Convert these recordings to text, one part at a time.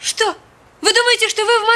Что? Вы думаете, что вы в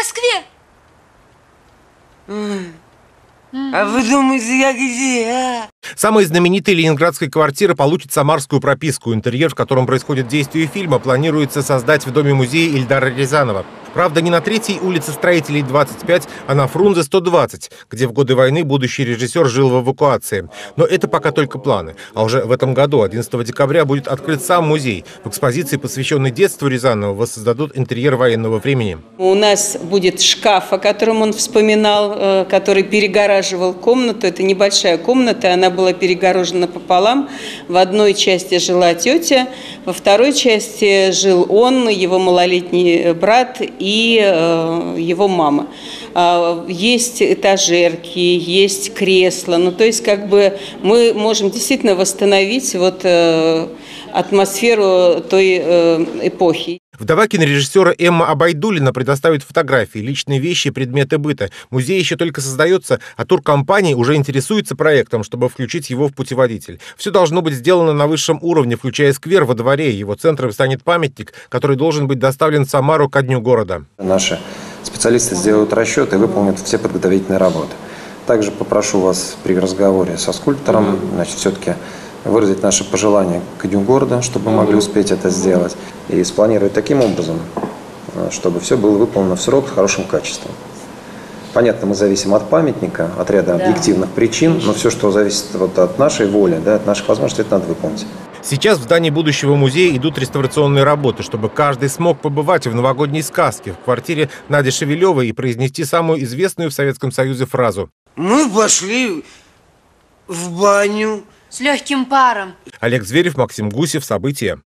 Москве? А вы думаете, я где, а? Самая знаменитая ленинградская квартира получит самарскую прописку. Интерьер, в котором происходит действие фильма, планируется создать в доме-музея Ильдара Рязанова. Правда, не на Третьей улице Строителей 25, а на Фрунзе 120, где в годы войны будущий режиссер жил в эвакуации. Но это пока только планы. А уже в этом году, 11 декабря, будет открыт сам музей. В экспозиции, посвященной детству Рязанова, воссоздадут интерьер военного времени. У нас будет шкаф, о котором он вспоминал, который перегораживал комнату. Это небольшая комната, она была перегорожена пополам. В одной части жила тетя, во второй части жил он, его малолетний брат и его мама. Есть этажерки, есть кресла. Ну, то есть, как бы мы можем действительно восстановить вот атмосферу той эпохи. Вдова кинорежиссера Эмма Абайдуллина предоставит фотографии, личные вещи и предметы быта. Музей еще только создается, а туркомпания уже интересуется проектом, чтобы включить его в путеводитель. Все должно быть сделано на высшем уровне, включая сквер во дворе. Его центром станет памятник, который должен быть доставлен в Самару ко дню города. Наши специалисты сделают расчеты и выполнят все подготовительные работы. Также попрошу вас при разговоре со скульптором, все-таки выразить наши пожелания к дню города, чтобы мы могли успеть это сделать, и спланировать таким образом, чтобы все было выполнено в срок с хорошим качеством. Понятно, мы зависим от памятника, от ряда объективных причин, но все, что зависит вот от нашей воли, от наших возможностей, это надо выполнить. Сейчас в здании будущего музея идут реставрационные работы, чтобы каждый смог побывать в новогодней сказке в квартире Нади Шевелевой и произнести самую известную в Советском Союзе фразу. Мы пошли в баню. С легким паром. Олег Зверев, Максим Гусев. События.